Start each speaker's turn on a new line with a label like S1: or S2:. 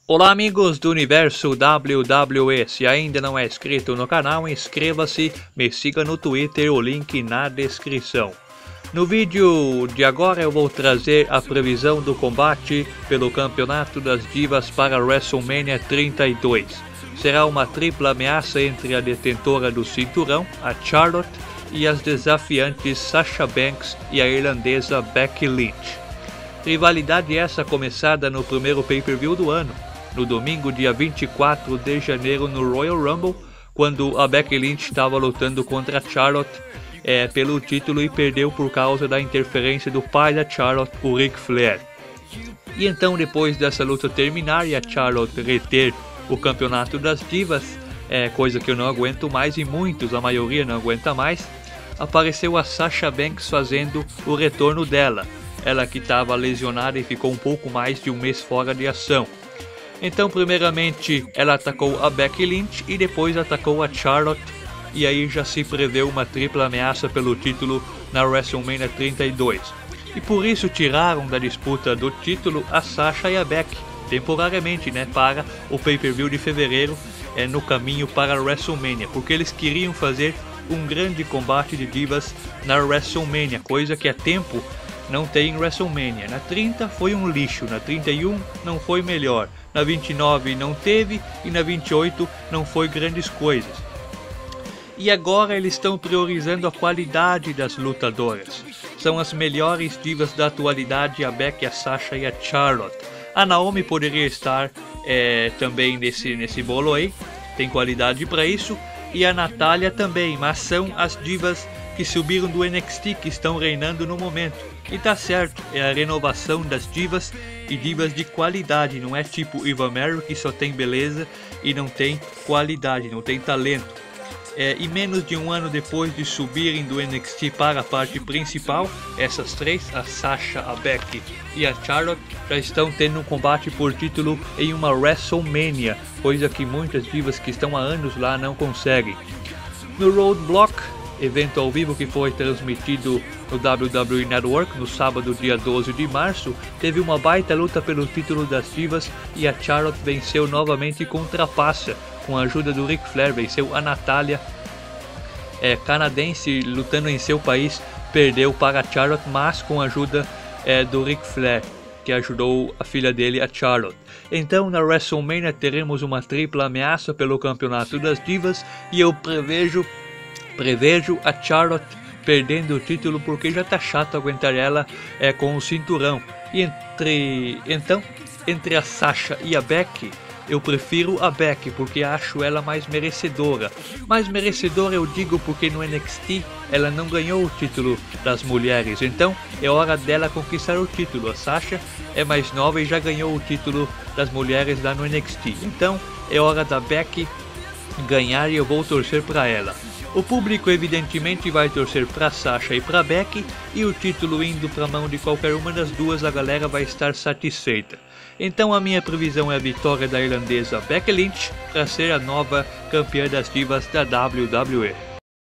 S1: Olá amigos do universo WWE, se ainda não é inscrito no canal, inscreva-se, me siga no Twitter, o link na descrição. No vídeo de agora eu vou trazer a previsão do combate pelo Campeonato das Divas para WrestleMania 32. Será uma tripla ameaça entre a detentora do cinturão, a Charlotte, e as desafiantes Sasha Banks e a irlandesa Becky Lynch. Rivalidade essa começada no primeiro pay-per-view do ano, no domingo dia 24 de janeiro no Royal Rumble, quando a Becky Lynch estava lutando contra a Charlotte pelo título e perdeu por causa da interferência do pai da Charlotte, o Ric Flair. E então, depois dessa luta terminar e a Charlotte reter o Campeonato das Divas, coisa que eu não aguento mais e muitos, a maioria não aguenta mais, apareceu a Sasha Banks fazendo o retorno dela, ela que estava lesionada e ficou um pouco mais de um mês fora de ação. Então, primeiramente, ela atacou a Becky Lynch e depois atacou a Charlotte, e aí já se prevê uma tripla ameaça pelo título na WrestleMania 32. E por isso tiraram da disputa do título a Sasha e a Becky, temporariamente, para o pay-per-view de fevereiro, no caminho para a WrestleMania, porque eles queriam fazer um grande combate de divas na WrestleMania, coisa que há tempo não tem em WrestleMania. Na 30 foi um lixo, na 31 não foi melhor, na 29 não teve e na 28 não foi grandes coisas. E agora eles estão priorizando a qualidade das lutadoras. São as melhores divas da atualidade, a Becky, a Sasha e a Charlotte. A Naomi poderia estar também nesse bolo aí, tem qualidade para isso. E a Natália também, mas são as divas que subiram do NXT que estão reinando no momento. E tá certo, é a renovação das divas e divas de qualidade, não é tipo Eva Marie que só tem beleza e não tem qualidade, não tem talento. E menos de um ano depois de subirem do NXT para a parte principal, essas três, a Sasha, a Becky e a Charlotte, já estão tendo um combate por título em uma WrestleMania, coisa que muitas divas que estão há anos lá não conseguem. No Roadblock, evento ao vivo que foi transmitido no WWE Network no sábado dia 12 de março, teve uma baita luta pelo título das divas e a Charlotte venceu novamente contra a Pasha, com a ajuda do Ric Flair, venceu a Natália, canadense lutando em seu país, perdeu para a Charlotte, mas com a ajuda do Ric Flair, que ajudou a filha dele, a Charlotte. Então na WrestleMania teremos uma tripla ameaça pelo Campeonato das Divas e eu prevejo a Charlotte perdendo o título porque já tá chato aguentar ela com o cinturão. E entre a Sasha e a Becky, eu prefiro a Becky porque acho ela mais merecedora. Mais merecedora eu digo porque no NXT ela não ganhou o título das mulheres, então é hora dela conquistar o título. A Sasha é mais nova e já ganhou o título das mulheres lá no NXT, então é hora da Becky ganhar e eu vou torcer para ela. O público evidentemente vai torcer para Sasha e para Becky, e o título indo para a mão de qualquer uma das duas, a galera vai estar satisfeita. Então a minha previsão é a vitória da irlandesa Becky Lynch para ser a nova campeã das divas da WWE.